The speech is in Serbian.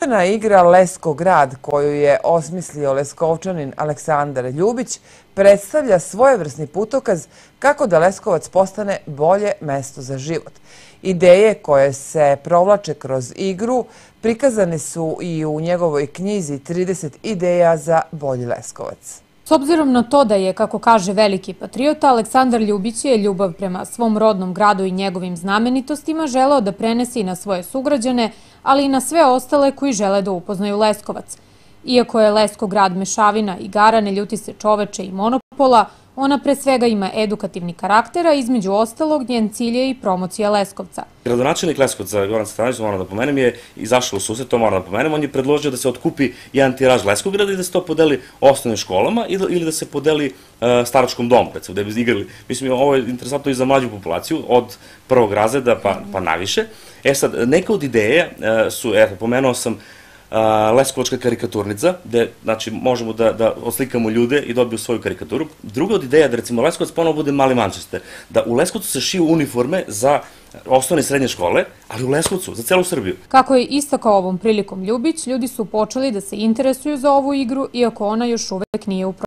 Jedinstvena igra Leskograd, koju je osmislio Leskovčanin Aleksandar Ljubić, predstavlja svojevrsni putokaz kako da Leskovac postane bolje mesto za život. Ideje koje se provlače kroz igru prikazane su i u njegovoj knjizi 30 ideja za bolji Leskovac. S obzirom na to da je, kako kaže veliki patriota, Aleksandar Ljubić je ljubav prema svom rodnom gradu i njegovim znamenitostima želeo da prenese i na svoje sugrađane, ali i na sve ostale koji žele da upoznaju Leskovac. Iako je Leskograd mešavina igara, ne ljuti se čoveče i monopola, ona pre svega ima edukativni karakter, a između ostalog njen cilj je i promocija Leskovca. Gradonačelnik Leskovca, Goran Stefanović, moram da pomenem, je izašao u susret, to moram da pomenem, on je predložio da se otkupi jedan tiraž Leskograda i da se to podeli osnovnim školama ili da se podeli staračkom domu, recimo, da bi igrali. Mislim, ovo je interesantno i za mlađu populaciju, od prvog razreda pa naviše. Sad, neka od ideja su, pomenuo sam, Leskovačka karikaturnica, gde možemo da oslikamo ljude i dobiju svoju karikaturu. Druga od ideja je da recimo Leskovac ponovo bude mali Manchester, da u Leskovcu se šiju uniforme za osnovne i srednje škole, ali u Leskovcu, za celu Srbiju. Kako je istakao ovom prilikom Ljubić, ljudi su počeli da se interesuju za ovu igru, iako ona još uvek nije u